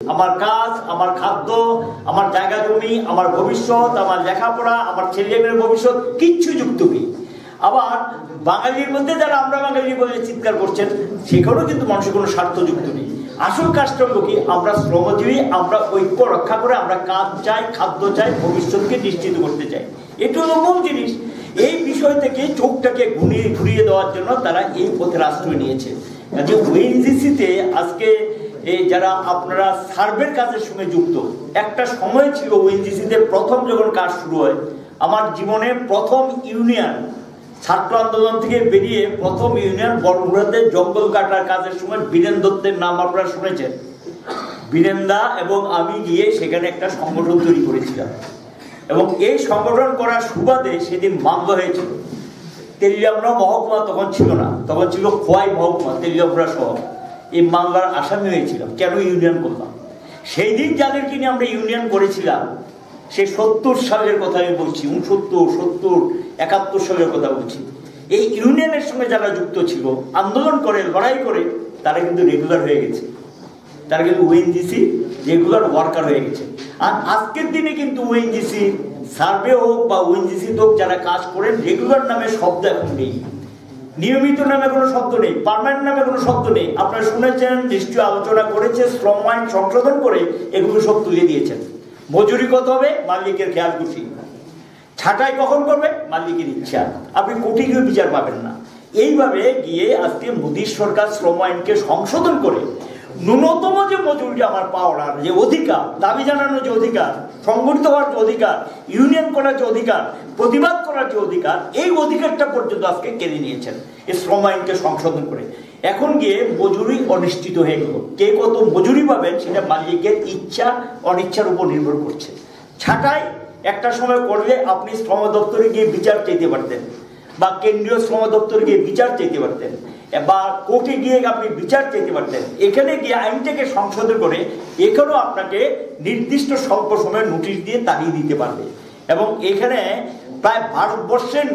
আমার কাজ, আমার খাদ্য, আমার জায়গা জমি, আমার ভবিষ্যৎ, আমার লেখাপড়া, আমার ছেলেমেয়ের ভবিষ্যৎ কিচ্ছু যুক্ত নেই। আবার বাঙালির মধ্যে যারা আমরা বাঙালি বলে চিৎকার করছেন, সেখানেও কিন্তু মানুষের কোনো স্বার্থ যুক্ত নেই। আসল কাজটা হলো কি, আমরা শ্রমজীবী, আমরা ঐক্য রক্ষা করে আমরা কাজ চাই, খাদ্য চাই, ভবিষ্যৎকে নিশ্চিত করতে চাই। এটা হলো মূল জিনিস। এই বিষয় থেকে চোখটাকে ঘুরিয়ে দেওয়ার জন্য তারা এই পথের আশ্রয় নিয়েছে। যে ওএনজিসিতে আজকে যারা আপনারা সার্ভের কাজের সঙ্গে যুক্ত, একটা সময় ছিল ওএনজিসিতে প্রথম যখন কাজ শুরু হয়, আমার জীবনে প্রথম ইউনিয়ন ছাত্র আন্দোলন থেকে বেরিয়ে প্রথম ইউনিয়ন বড়মুড়াতে জঙ্গল কাটার কাজের সময় বীরেন দত্তের নাম আপনারা শুনেছেন। বীরেন্দা এবং আমি গিয়ে সেখানে একটা সংগঠন তৈরি করেছিলাম, এবং এই সংগঠন করার সুবাদে সেদিন মামলা হয়েছিল। তেলিয়ামুড়া মহকুমা তখন ছিল না, তখন ছিল খোয়াই মহকুমা, তেলিয়ামুড়া সহ। এই মামলার আসামি হয়েছিলাম, কেন ইউনিয়ন করলাম। সেই দিন যাদেরকে নিয়ে আমরা ইউনিয়ন করেছিলাম, সে 70 সালের কথা আমি বলছি, 69, 70, 71 সালের কথা বলছি। এই ইউনিয়নের সঙ্গে যারা যুক্ত ছিল, আন্দোলন করে, লড়াই করে, তারা কিন্তু রেগুলার হয়ে গেছে, তারা কিন্তু ওএনজিসি রেগুলার ওয়ার্কার হয়ে গেছে। আর আজকের দিনে কিন্তু ওএনজিসি সার্ভে হোক বা ওএনজিসি হোক, যারা কাজ করেন, রেগুলার নামে শব্দ এখন নেই, নিয়মিত নামে কোনো শব্দ নেই, পার্মানেন্ট নামে কোনো শব্দ নেই। আপনারা শুনেছেন, নিশ্চয়ই আলোচনা করেছে, শ্রম আইন সংশোধন করে এগুলো সব তুলে দিয়েছেন। মজুরি কত হবে? মালিকের খেয়াল খুশি। ছাঁটাই কখন করবে? মালিকের ইচ্ছা। আপনি কোটি গিয়ে বিচার পাবেন না। এইভাবে গিয়ে আজকে মোদী সরকার শ্রম আইনকে সংশোধন করে ন্যূনতম যে মজুরি আমার পাওয়ার যে অধিকার, দাবি জানানোর যে অধিকার, সংগঠিত হওয়ার যে অধিকার, ইউনিয়ন করার যে অধিকার, প্রতিবাদ করার যে অধিকার, এই অধিকারটা পর্যন্ত আজকে কেড়ে নিয়েছেন এই শ্রম আইনকে সংশোধন করে। এখন গিয়ে মজুরি অনিশ্চিত হয়ে গেল। কে কত মজুরি পাবেন সেটা মালিকের ইচ্ছা অনিচ্ছার উপর নির্ভর করছে। ছাঁটাই একটা সময় করলে আপনি শ্রম দপ্তরে গিয়ে বিচার চাইতে পারতেন, বা কেন্দ্রীয় শ্রম দপ্তরে গিয়ে বিচার চাইতে পারতেন, বা কোর্টে গিয়ে আপনি বিচার চাইতে পারতেন। এখানে গিয়ে আইনটাকে সংশোধন করে এখানেও আপনাকে নির্দিষ্ট স্বল্প সময়ের নোটিশ দিয়ে তাড়িয়ে দিতে পারবে। এবং এখানে প্রায় ভারতবর্ষের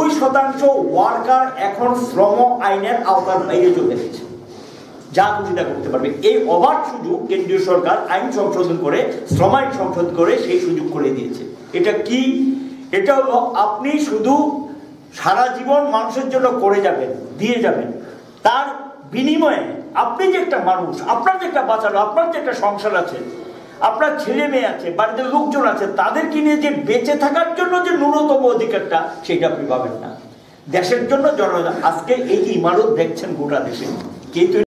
90% ওয়ার্কার এখন শ্রম আইনের আওতার বাইরে চলে গেছে, যা খুশিটা করতে পারবে। এই অবাধ সুযোগ কেন্দ্রীয় সরকার আইন সংশোধন করে, শ্রম আইন সংশোধন করে সেই সুযোগ করে দিয়েছে। এটা কি? এটা হলো আপনি শুধু সারা জীবন মানুষের জন্য করে যাবেন, দিয়ে যাবেন, তার বিনিময়ে আপনি যে একটা মানুষ, আপনার যে একটা বাঁচানো, আপনার যে একটা সংসার আছে, আপনার ছেলে মেয়ে আছে, বাড়িতে লোকজন আছে, তাদেরকে নিয়ে যে বেঁচে থাকার জন্য যে ন্যূনতম অধিকারটা, সেটা আপনি পাবেন না। দেশের জন্য জনগণ, আজকে এই যে ইমারত দেখছেন গোটা দেশে, কিন্তু